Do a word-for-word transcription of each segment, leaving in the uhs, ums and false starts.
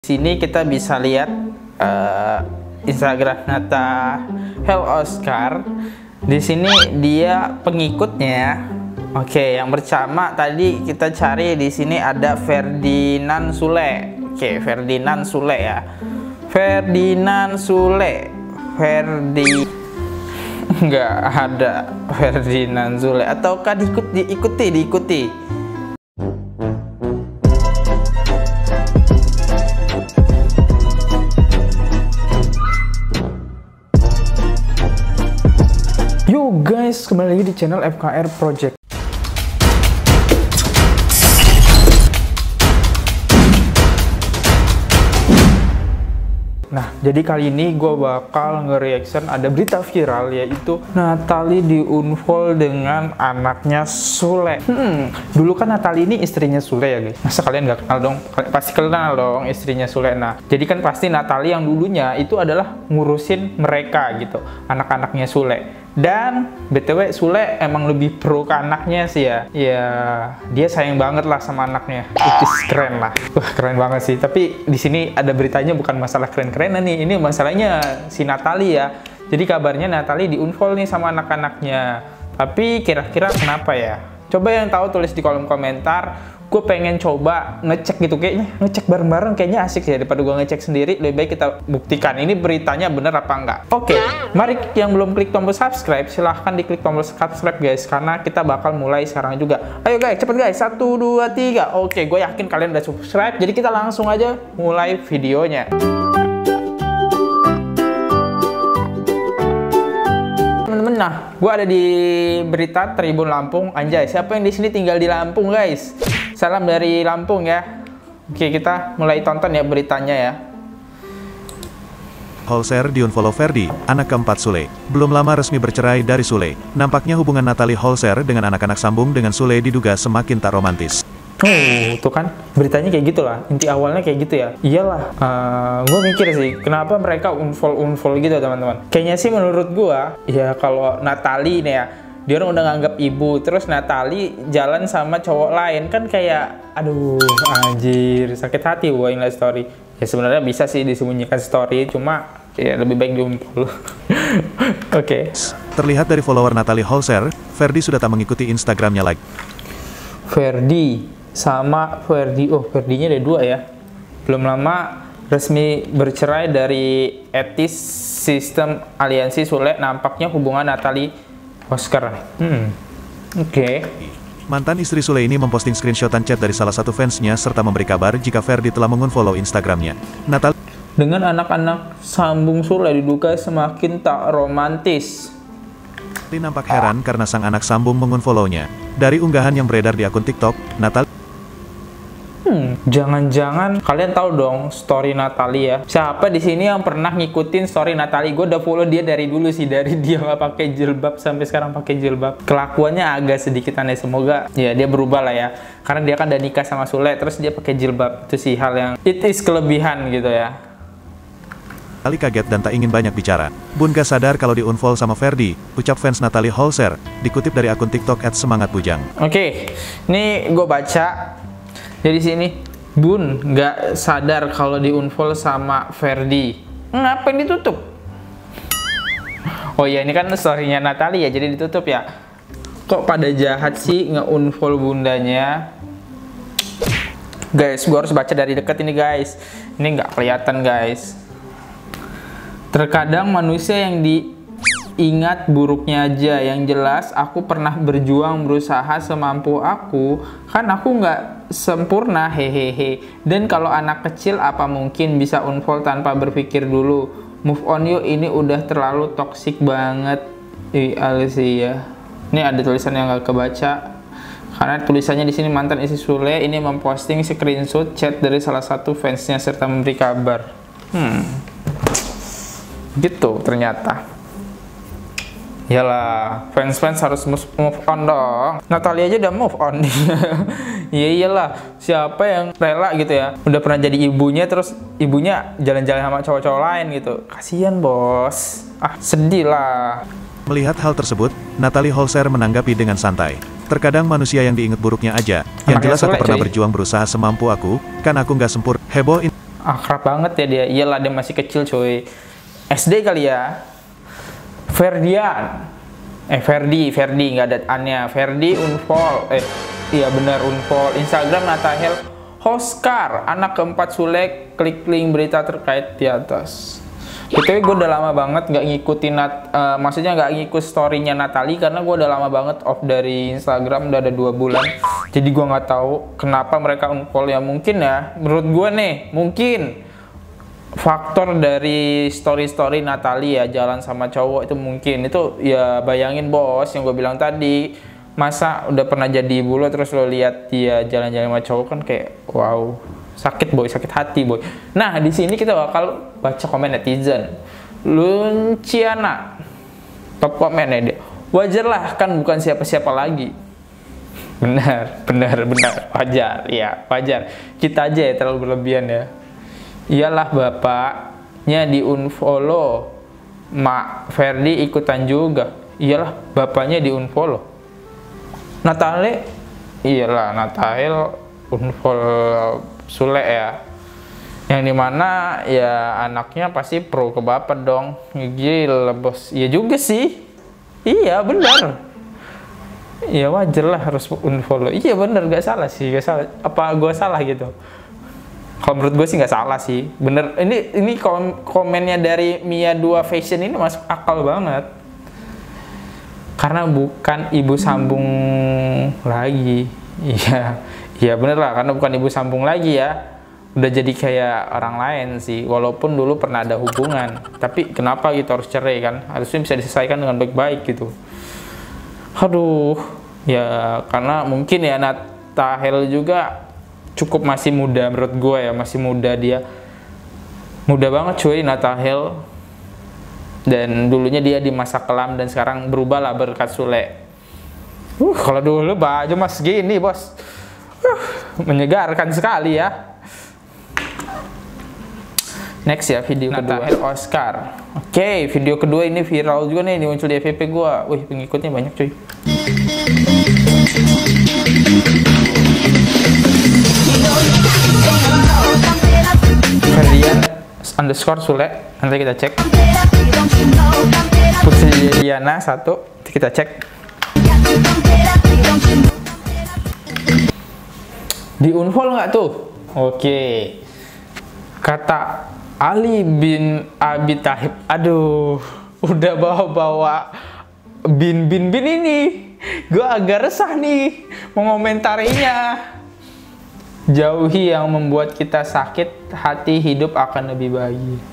Sini kita bisa lihat uh, Instagram Nata Hell Oscar. Di sini dia pengikutnya. Oke, yang bersama tadi kita cari di sini ada Ferdinand Sule. Oke, Ferdinand Sule ya. Ferdinand Sule. Ferdi nggak ada Ferdinand Sule, ataukah diikuti diikuti diikuti. Yo guys, kembali lagi di channel F K R Project. Nah, jadi kali ini gue bakal nge-reaction ada berita viral, yaitu Natalie di-unfollow dengan anaknya Sule. Hmm, dulu kan Natalie ini istrinya Sule ya guys. Masa kalian gak kenal dong? Pasti kenal dong istrinya Sule. Nah, jadi kan pasti Natalie yang dulunya itu adalah ngurusin mereka gitu, anak-anaknya Sule. Dan B T W Sule emang lebih pro ke anaknya sih ya. Ya, dia sayang banget lah sama anaknya. Itu keren lah. Wah, keren banget sih. Tapi di sini ada beritanya bukan masalah keren-kerenan nih. Ini masalahnya si Natalie ya. Jadi kabarnya Natalie di-unfollow nih sama anak-anaknya. Tapi kira-kira kenapa ya? Coba yang tahu tulis di kolom komentar. Gue pengen coba ngecek gitu, kayaknya ngecek bareng-bareng kayaknya asik ya, daripada gue ngecek sendiri. Lebih baik kita buktikan ini beritanya bener apa enggak. Oke, mari yang belum klik tombol subscribe silahkan diklik tombol subscribe guys, karena kita bakal mulai sekarang juga. Ayo guys, cepet guys, satu, dua, tiga. Oke, gue yakin kalian udah subscribe, jadi kita langsung aja mulai videonya. Temen-temen, nah, gue ada di berita Tribun Lampung. Anjay, siapa yang di sini tinggal di Lampung guys? Salam dari Lampung ya. Oke, kita mulai tonton ya beritanya ya. Holzer di-unfollow Ferdi, anak keempat Sule. Belum lama resmi bercerai dari Sule. Nampaknya hubungan Natalie Holzer dengan anak-anak sambung dengan Sule diduga semakin tak romantis. Oh, tuh kan beritanya kayak gitulah. Inti awalnya kayak gitu ya. Iyalah, uh, gue mikir sih, kenapa mereka unfollow-unfollow gitu teman-teman. Kayaknya sih menurut gue, ya kalau Natalie nih ya, dia orang udah nganggap ibu, terus Natalie jalan sama cowok lain, kan kayak aduh anjir, sakit hati gue ngeliat story. Ya sebenarnya bisa sih disembunyikan story, cuma ya lebih baik diunfollow. Oke. Okay. Terlihat dari follower Natalie Holzer, Ferdi sudah tak mengikuti Instagramnya lagi. Ferdi sama Ferdi, oh Ferdinya ada dua ya. Belum lama resmi bercerai dari etis sistem aliansi Sule. Nampaknya hubungan Natalie Oscar. Hmm. Oke. Okay. Mantan istri Sule ini memposting screenshotan chat dari salah satu fansnya serta memberi kabar jika Ferdi telah mengunfollow Instagramnya. Natalie dengan anak-anak sambung Sule diduga semakin tak romantis. Nampak heran karena sang anak sambung mengunfollownya. Dari unggahan yang beredar di akun TikTok, Natalie Hmm, jangan-jangan kalian tahu dong story Natalie ya. Siapa di sini yang pernah ngikutin story Natalie? Gue udah follow dia dari dulu sih, dari dia nggak pakai jilbab sampai sekarang pakai jilbab. Kelakuannya agak sedikit aneh, semoga ya dia berubah lah ya. Karena dia kan udah nikah sama Sule, terus dia pakai jilbab. Itu sih hal yang it is kelebihan gitu ya. Natalie kaget dan tak ingin banyak bicara. Bun gak sadar kalau di-unfollow sama Ferdi, ucap fans Natalie Holzer, dikutip dari akun TikTok et semangat bujang. Oke, okay, ini gue baca. Jadi sini, Bun nggak sadar kalau di-unfollow sama Ferdi. Ngapain ditutup? Oh iya, ini kan story-nya Natalie ya, jadi ditutup ya. Kok pada jahat sih nge-unfollow bundanya? Guys, gue harus baca dari dekat ini guys. Ini nggak kelihatan guys. Terkadang manusia yang diingat buruknya aja. Yang jelas aku pernah berjuang berusaha semampu aku. Kan aku nggak sempurna, hehehe. Dan kalau anak kecil apa mungkin bisa unfollow tanpa berpikir dulu. Move on yuk, ini udah terlalu toksik banget. Ih, Alicia. Ini ada tulisan yang nggak kebaca. Karena tulisannya di sini mantan istri Sule ini memposting screenshot chat dari salah satu fansnya serta memberi kabar. Hmm. Gitu ternyata. Iyalah, fans-fans harus move on dong. Natalie aja udah move on. Iya iyalah, siapa yang rela gitu ya, udah pernah jadi ibunya terus ibunya jalan-jalan sama cowok-cowok lain gitu. Kasian bos. Ah, sedih lah. Melihat hal tersebut, Natalie Holzer menanggapi dengan santai. Terkadang manusia yang diingat buruknya aja. Yang jelas aku pernah berjuang berusaha semampu aku, kan aku nggak sempurna. Heboh in akrab banget ya dia. Iyalah dia masih kecil coy. S D kali ya. Ferdian. Eh Ferdi, Ferdi nggak ada annya. Ferdi unfollow. Eh iya benar unfollow. Instagram Natahel Oscar, anak keempat Sule. Klik link berita terkait di atas. Btw gue udah lama banget nggak ngikutin nat, uh, maksudnya nggak ngikut storynya Natalie karena gue udah lama banget off dari Instagram, udah ada dua bulan. Jadi gue nggak tahu kenapa mereka unfollow ya. Mungkin ya, menurut gue nih, mungkin faktor dari story-story Natalie ya jalan sama cowok itu mungkin itu ya. Bayangin bos yang gue bilang tadi, masa udah pernah jadi ibu lo terus lo lihat dia jalan-jalan sama cowok kan kayak wow. Sakit boy, sakit hati boy. Nah di sini kita bakal baca komen netizen. Luciana, top komen ya dia. Wajar lah kan bukan siapa-siapa lagi. Benar, benar, benar. Wajar, ya wajar. Kita aja ya terlalu berlebihan ya. Iyalah bapaknya di unfollow, Mak Ferdi ikutan juga. Iyalah bapaknya di unfollow. Natale, iyalah Natahel unfollow Sule ya, yang dimana ya anaknya pasti pro ke bapak dong. Gila bos, iya juga sih, iya benar, iya wajar lah harus unfollow. Iya benar, gak salah sih, gak salah. Apa gue salah gitu? Kalau menurut gue sih nggak salah sih, bener. Ini ini kom komennya dari Mia dua Fashion ini masuk akal banget, karena bukan ibu sambung lagi. Iya. Ya bener lah, karena bukan ibu sambung lagi ya. Udah jadi kayak orang lain sih. Walaupun dulu pernah ada hubungan. Tapi kenapa gitu harus cerai kan? Harusnya bisa diselesaikan dengan baik-baik gitu. Aduh. Ya karena mungkin ya Natahel juga cukup masih muda menurut gue ya. Masih muda dia. Muda banget cuy Natahel. Dan dulunya dia di masa kelam dan sekarang berubah lah berkat Sule. Uh, kalau dulu baju mas gini bos. Uh, menyegarkan sekali ya. Next ya video kedua Natahel Oscar. Oke okay, video kedua ini viral juga nih, ini muncul di F Y P gua. Wih pengikutnya banyak cuy. Ferdian underscore Sule, nanti kita cek. Putri Diana satu, kita cek. Di unfollow nggak tuh? Oke. Kata Ali bin Abi Thalib, aduh, udah bawa-bawa bin bin bin ini. Gue agak resah nih mengomentarinya. Jauhi yang membuat kita sakit hati, hidup akan lebih baik.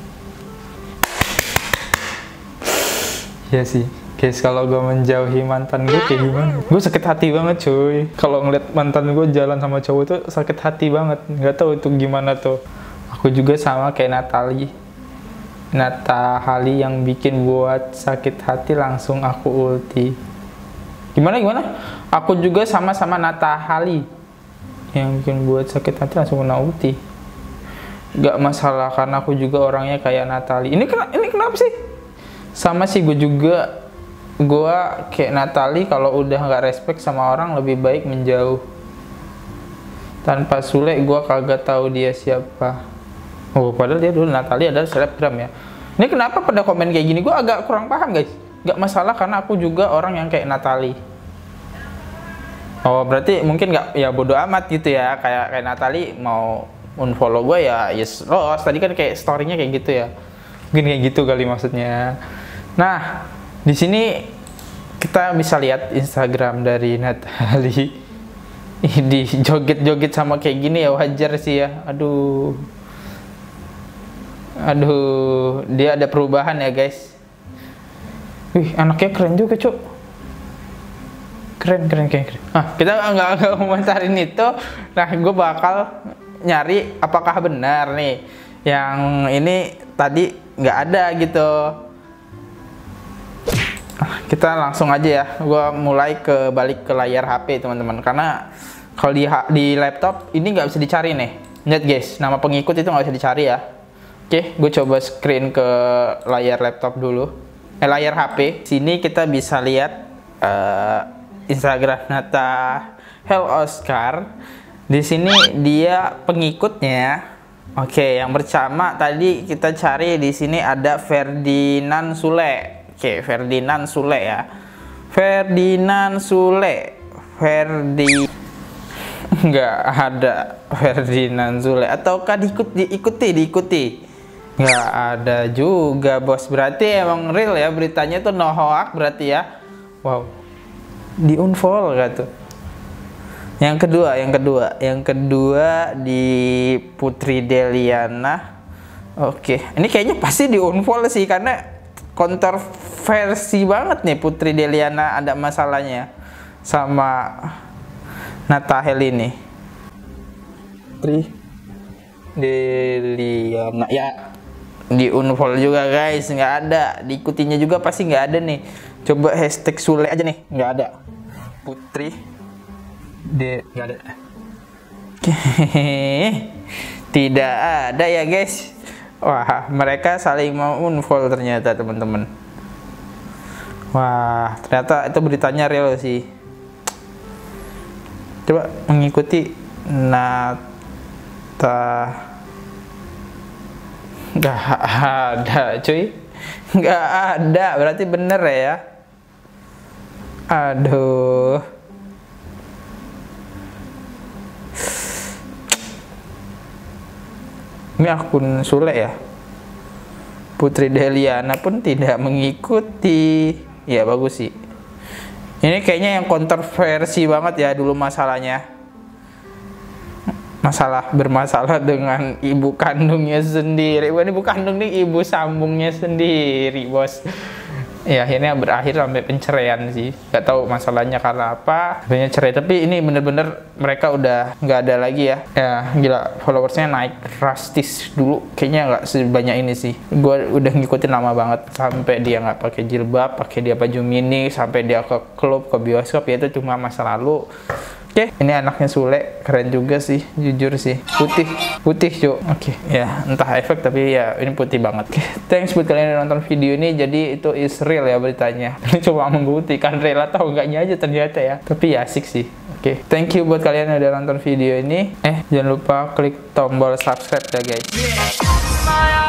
Ya sih. Guys, kalau gue menjauhi mantan gue kayak gimana? Gue sakit hati banget cuy. Kalau ngeliat mantan gue jalan sama cowok tuh sakit hati banget. Nggak tahu itu gimana tuh. Aku juga sama kayak Natalie. Natahali yang bikin buat sakit hati langsung aku ulti. Gimana gimana? Aku juga sama-sama Natahali yang bikin buat sakit hati langsung kena ulti. Gak masalah karena aku juga orangnya kayak Natalie. Ini kenapa? Ini kenapa sih? Sama sih gue juga. Gue kayak Natalie, kalau udah nggak respect sama orang lebih baik menjauh. Tanpa Sule gue kagak tahu dia siapa. Oh padahal dia dulu Natalie adalah selebgram ya. Ini kenapa pada komen kayak gini? Gue agak kurang paham guys. Nggak masalah karena aku juga orang yang kayak Natalie. Oh berarti mungkin nggak, ya bodo amat gitu ya. Kayak kayak Natalie mau unfollow gue ya yes loss. Tadi kan kayak storynya kayak gitu ya. Mungkin kayak gitu kali maksudnya. Nah di sini kita bisa lihat Instagram dari Natalie. Ini joget-joget sama kayak gini ya wajar sih ya. Aduh. Aduh, dia ada perubahan ya guys. Wih, anaknya keren juga, Cuk. Keren, keren, keren, keren. Ah, kita nggak nggak komentarin itu. Nah, gue bakal nyari apakah benar nih yang ini tadi nggak ada gitu. Kita langsung aja ya, gue mulai ke balik ke layar H P teman-teman, karena kalau di di laptop ini nggak bisa dicari nih. Lihat guys, nama pengikut itu nggak bisa dicari ya. Oke, gue coba screen ke layar laptop dulu, eh layar H P. Sini kita bisa lihat uh, Instagram Natahel Oscar. Di sini dia pengikutnya Oke, yang pertama tadi kita cari di sini ada Ferdinand Sule. Oke, Ferdinand Sule ya. Ferdinand Sule. Ferdi nggak ada Ferdinand Sule. Ataukah diikuti, diikuti, diikuti? Nggak ada juga, bos. Berarti emang real ya beritanya tuh, no hoax berarti ya. Wow. Di unfollow gak tuh? Yang kedua, yang kedua, yang kedua di Putri Deliana. Oke, ini kayaknya pasti di unfollow sih karena kontroversi banget nih Putri Deliana ada masalahnya sama Nathahel ini. Putri Deliana ya di unfollow juga guys, nggak ada. Diikutinya juga pasti nggak ada nih. Coba hashtag Sule aja nih, nggak ada. Putri De nggak ada. Tidak ada ya guys. Wah, mereka saling mau unfollow ternyata teman-teman. Wah, ternyata itu beritanya real sih. Coba mengikuti Nata. Nggak ada cuy. Nggak ada, berarti bener ya. Aduh. Ini akun Sule ya. Putri Deliana pun tidak mengikuti. Ya bagus sih. Ini kayaknya yang kontroversi banget ya dulu masalahnya. Masalah bermasalah dengan ibu kandungnya sendiri. Bukan ibu kandung nih, ibu sambungnya sendiri, bos. Ya akhirnya berakhir sampai penceraian sih. Gak tahu masalahnya karena apa. Akhirnya cerai. Tapi ini bener-bener mereka udah nggak ada lagi ya. Ya gila, followersnya naik drastis. Dulu kayaknya nggak sebanyak ini sih. Gue udah ngikutin lama banget. Sampai dia nggak pakai jilbab, pakai dia baju mini, sampai dia ke klub, ke bioskop. Ya itu cuma masa lalu. Oke, ini anaknya Sule, keren juga sih, jujur sih. Putih, putih cuy. Oke, ya entah efek tapi ya ini putih banget. Oke, thanks buat kalian yang nonton video ini. Jadi itu is real ya beritanya. Ini cuma membuktikan real atau enggaknya aja ternyata ya. Tapi ya asik sih. Oke, thank you buat kalian yang udah nonton video ini. Eh, jangan lupa klik tombol subscribe ya guys.